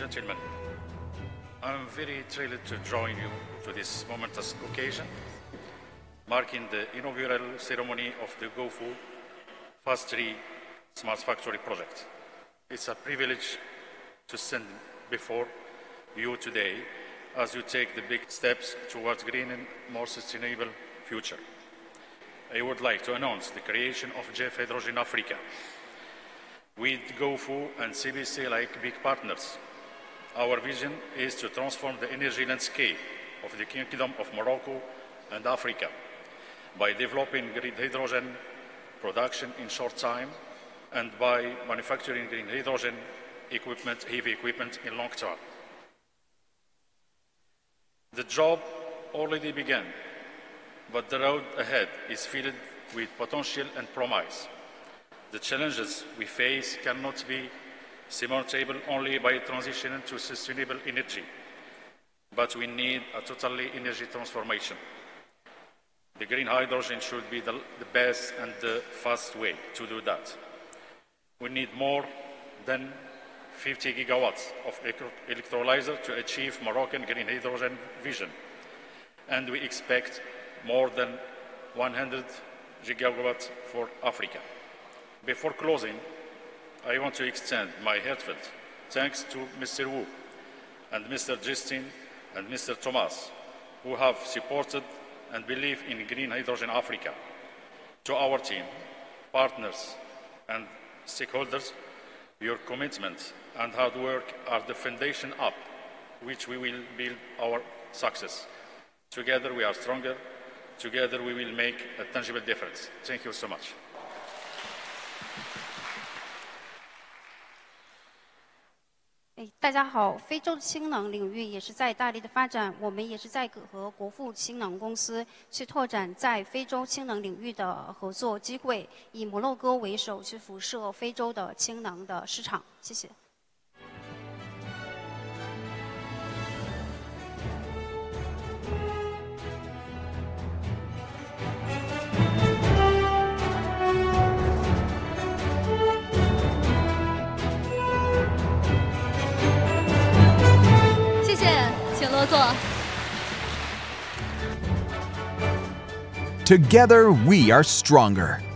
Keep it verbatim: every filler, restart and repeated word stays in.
gentlemen, I'm very thrilled to join you to this momentous occasion, marking the inaugural ceremony of the Guofuhee Phase three Smart Factory project. It's a privilege to stand before you today as you take the big steps towards a green and more sustainable future. I would like to announce the creation of J E F Hydrogen Africa. With Guofuhee and C B C like big partners, our vision is to transform the energy landscape of the Kingdom of Morocco and Africa by developing green hydrogen production in short time and by manufacturing green hydrogen equipment, heavy equipment in long term. The job already began, but the road ahead is filled with potential and promise. The challenges we face cannot be surmountable only by transitioning to sustainable energy, but we need a totally energy transformation. The green hydrogen should be the, the best and the fast way to do that. We need more than fifty gigawatts of electrolyzer to achieve Moroccan green hydrogen vision, and we expect more than one hundred gigawatts for Africa. Before closing, I want to extend my heartfelt thanks to Mister Wu and Mister Justin and Mister Thomas, who have supported and believe in Green Hydrogen Africa. To our team, partners and stakeholders, your commitment and hard work are the foundation up which we will build our success. Together we are stronger. Together we will make a tangible difference. Thank you so much. 大家好，非洲的氢能领域也是在大力的发展，我们也是在和国富氢能公司去拓展在非洲氢能领域的合作机会，以摩洛哥为首去辐射非洲的氢能的市场。谢谢。 Together we are stronger.